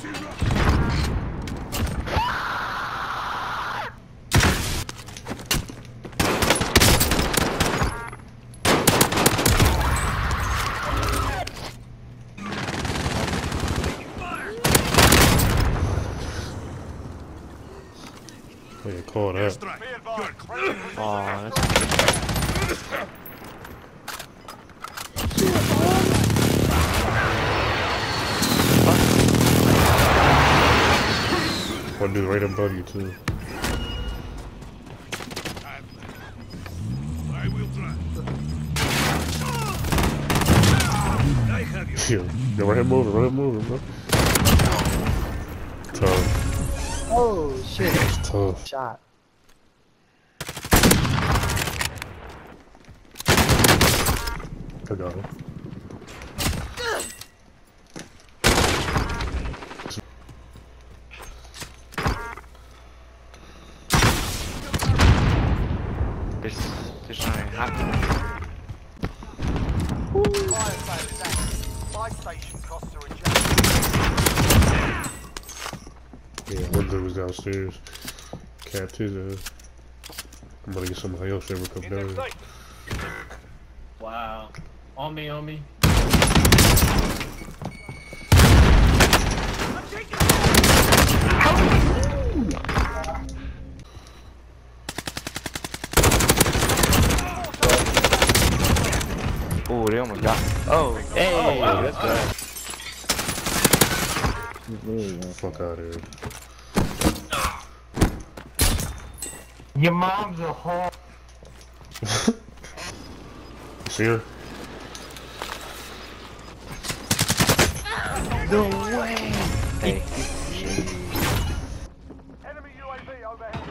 Yeah, call that. Oh, that's... One dude right above you too. I will try. I have you. Yo, run him moving, bro. Tough. Oh shit. It's tough. Shot. I got him. There's nothing happening. Yeah, one dude was downstairs. Capped his ass. I'm gonna get somebody else ever come down here. Wow. On me. Oh, they almost got me. Oh, hey, Oh, wow. that's good. Fuck out of here. Your mom's a whore. See her? No way. Hey. Enemy UAV overhead.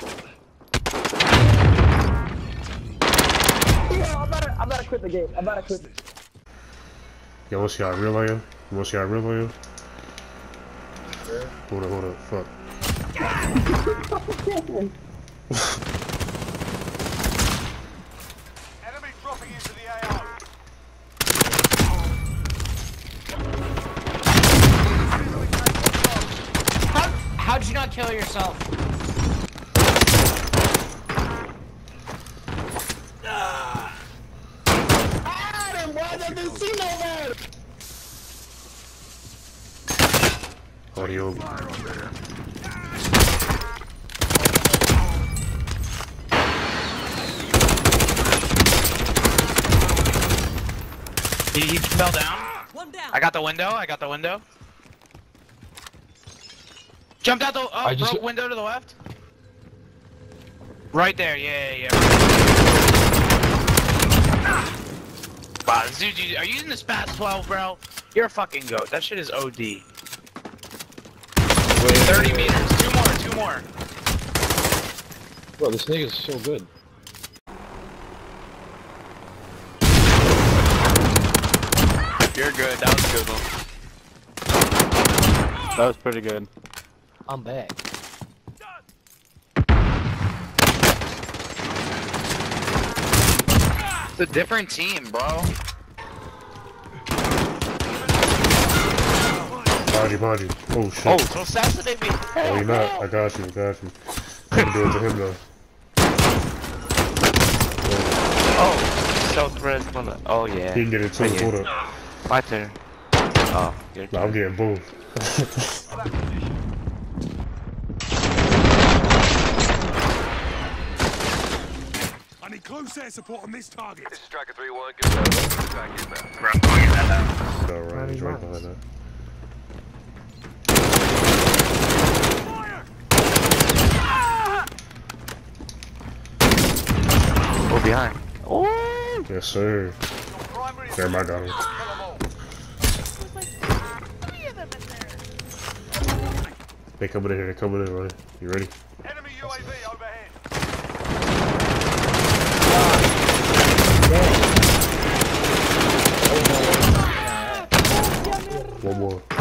Yeah, I'm about to quit the game. I'm about to quit. Yo, what's y'all real on you? What's y'all real on you? Hold up, fuck. Enemy dropping into the AO. How'd you not kill yourself? Adam, why doesn't see no man? Audio. He fell down. One down. I got the window. Jumped out the broke window to the left. Right there, yeah. Wow, dude, are you using the SPAS 12, bro? You're a fucking goat. That shit is OD. 30 meters. Two more. Bro, this nigga's so good. You're good. That was a good one. That was pretty good. I'm back. It's a different team, bro. Behind you. Oh shit. Oh, so assassinate me. Oh, you're not. I got you. Can't do it to him though. Oh, stealth res. Oh yeah. He can get it too. Right Hold here. up. My turn. Oh, your Nah, I'm turn. getting both. I need close air support on this target. This is Striker 3-1. Good back inbound. Alright, he's right behind that. Oh, behind. Oh. Yes, sir. Damn, I got him. They coming in here. Right? You ready? Enemy UAV overhead. One more.